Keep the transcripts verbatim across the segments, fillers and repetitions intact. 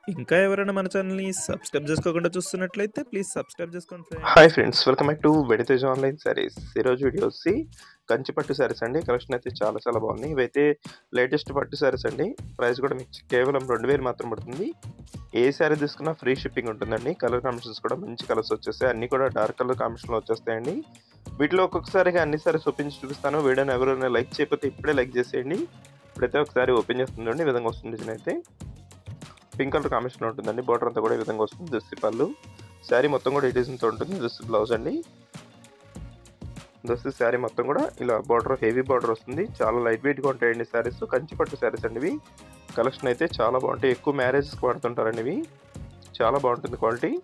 ఇంకా ఎవరైనా మన ఛానల్‌ని సబ్స్క్రైబ్ జేసుకోకుండా చూస్తున్నట్లయితే ప్లీజ్ సబ్స్క్రైబ్ జేసుకోండి hi friends. Friends, welcome back to Veditej online saris. ఈరోజు వీడియో వచ్చి కంచి పట్టు శారీస్ అండి. కలెక్షన్ అయితే చాలా చాలా బాగుంది. ఇవైతే లేటెస్ట్ పట్టు శారీస్ అండి. ప్రైస్ కూడా మీకు కేవలం రెండు వేలు మాత్రం పడుతుంది. ఏ శారీ తీసుకున్నా ఫ్రీ షిప్పింగ్ ఉంటుందండి. కలర్ కాంబినేషన్స్ కూడా మంచి కలర్స్ వచ్చేస్తాయి. అన్నీ కూడా డార్క్ కలర్ కాంబినేషన్లో వచ్చేస్తాయండి. వీటిలో ఒక్కొక్కసారిగా అన్ని సారీస్ ఓపెన్ చేసి చూపిస్తాను. వీడియోని ఎవరైనా లైక్ చేయకపోతే ఇప్పుడే లైక్ చేసేయండి. ఇప్పుడైతే ఒకసారి ఓపెన్ చేస్తుందండి. ఈ విధంగా వస్తుంది డిజైన్ అయితే. పింక్ కలర్ కాంబినేషన్ ఉంటుందండి. బార్డర్ అంతా కూడా ఈ విధంగా వస్తుంది. దస్తి పళ్ళు శారీ మొత్తం కూడా ఈ డిజైన్తో ఉంటుంది. దస్తి బ్లౌజ్ అండి. దస్తి శారీ మొత్తం కూడా ఇలా బార్డర్ హెవీ బార్డర్ వస్తుంది. చాలా లైట్ వెయిట్గా ఉంటాయండి శారీస్. కంచి పట్టు శారీస్ అండి ఇవి. కలెక్షన్ అయితే చాలా బాగుంటాయి. ఎక్కువ మ్యారేజెస్కి వాడుతుంటారండి ఇవి. చాలా బాగుంటుంది quality.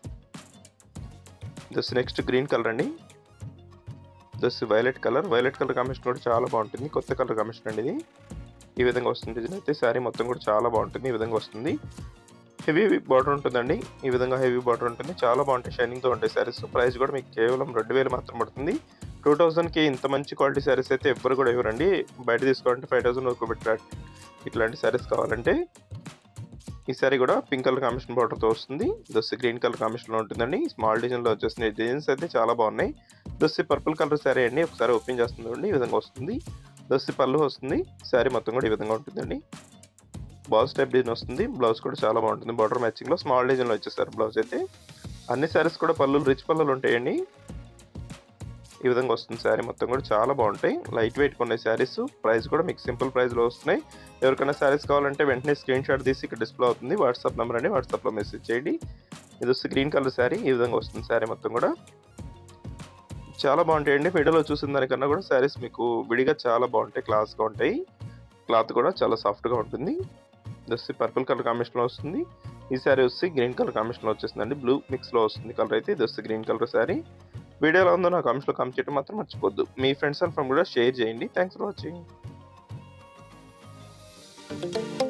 This next green colour అండి. This violet colour. Violet colour combination కూడా చాలా బాగుంటుంది. కొత్త కలర్ కాంబినేషన్ అండి ఇది. ఈ విధంగా వస్తుంది డిజైన్ అయితే. శారీ మొత్తం కూడా చాలా బాగుంటుంది. ఈ విధంగా వస్తుంది. హెవీ బార్డర్ ఉంటుందండి. ఈ విధంగా హెవీ బార్డర్ ఉంటుంది. చాలా బాగుంటాయి. షైనింగ్తో ఉంటాయి శారీస్. ప్రైస్ కూడా మీకు కేవలం రెండు వేలు మాత్రం పడుతుంది. టూ థౌసండ్కి ఇంత మంచి క్వాలిటీ శారీస్ అయితే ఎవ్వరు కూడా ఇవ్వరండి. బయట తీసుకోవాలంటే ఫైవ్ థౌసండ్ వరకు పెట్టారు. ఇట్లాంటి శారీస్ కావాలంటే ఈ శారీ కూడా పింక్ కలర్ కాంబినేషన్ బార్డర్తో వస్తుంది. దొస్సి గ్రీన్ కలర్ కాంబినేషన్లో ఉంటుందండి. స్మాల్ డిజైన్లో వచ్చేస్తున్నాయి. డిజైన్స్ అయితే చాలా బాగున్నాయి. దొస్సి పర్పుల్ కలర్ శారీ అండి. ఒకసారి ఓపెన్ చేస్తుందండి. ఈ విధంగా వస్తుంది. దొస్సి పళ్ళు వస్తుంది. శారీ మొత్తం కూడా ఈ విధంగా ఉంటుందండి. బాల్స్ టైప్ డిజైన్ వస్తుంది. బ్లౌజ్ కూడా చాలా బాగుంటుంది. బార్డర్ మ్యాచింగ్లో స్మాల్ డిజైన్లో వచ్చేసారు బ్లౌజ్ అయితే. అన్ని శారీస్ కూడా పళ్ళు రిచ్ పళ్ళులు ఉంటాయండి. ఈ విధంగా వస్తుంది. శారీ మొత్తం కూడా చాలా బాగుంటాయి. లైట్ వెయిట్ కొన్ని శారీస్. ప్రైస్ కూడా మీకు సింపుల్ ప్రైస్లో వస్తున్నాయి. ఎవరికైనా శారీస్ కావాలంటే వెంటనే స్క్రీన్ షాట్ తీసి ఇక్కడ డిస్ప్లే అవుతుంది. వాట్సాప్ నెంబర్ అండి. వాట్సాప్లో మెసేజ్ చేయండి. ఇది వచ్చి గ్రీన్ కలర్ శారీ. ఈ విధంగా వస్తుంది శారీ మొత్తం కూడా. చాలా బాగుంటాయండి. వీడియోలో చూసిన దానికన్నా కూడా శారీస్ మీకు విడిగా చాలా బాగుంటాయి. క్లాస్గా ఉంటాయి. క్లాత్ కూడా చాలా సాఫ్ట్గా ఉంటుంది. దస్సి పర్పుల్ కలర్ కాంబినేషన్లో వస్తుంది. ఈ శారీ వచ్చి గ్రీన్ కలర్ కాంబినేషన్లో వచ్చేస్తుందండి. బ్లూ మిక్స్లో వస్తుంది కలర్ అయితే. దస్సి గ్రీన్ కలర్ శారీ. వీడియోలో ఉందో నా కామెంట్స్లో కామెంట్ చేయడం మాత్రం మర్చిపోద్దు. మీ ఫ్రెండ్స్ అండ్ ఫ్రెండ్ కూడా షేర్ చేయండి. Thanks for watching.